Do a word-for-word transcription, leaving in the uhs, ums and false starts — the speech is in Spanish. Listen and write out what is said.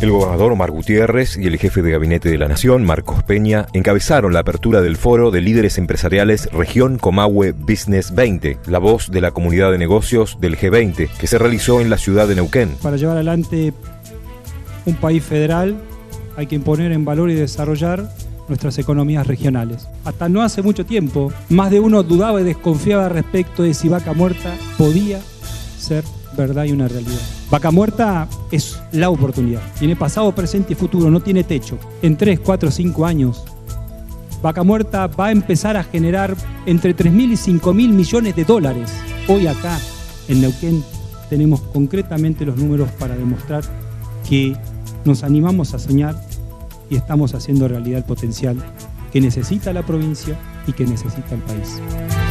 El gobernador Omar Gutiérrez y el jefe de gabinete de la Nación, Marcos Peña, encabezaron la apertura del foro de líderes empresariales Región Comahue Business veinte, la voz de la comunidad de negocios del G veinte, que se realizó en la ciudad de Neuquén. Para llevar adelante un país federal hay que imponer en valor y desarrollar nuestras economías regionales. Hasta no hace mucho tiempo, más de uno dudaba y desconfiaba respecto de si Vaca Muerta podía ser verdad y una realidad. Vaca Muerta es la oportunidad. Tiene pasado, presente y futuro, no tiene techo. En tres, cuatro, cinco años, Vaca Muerta va a empezar a generar entre tres mil y cinco mil millones de dólares. Hoy acá, en Neuquén, tenemos concretamente los números para demostrar que nos animamos a soñar y estamos haciendo realidad el potencial que necesita la provincia y que necesita el país.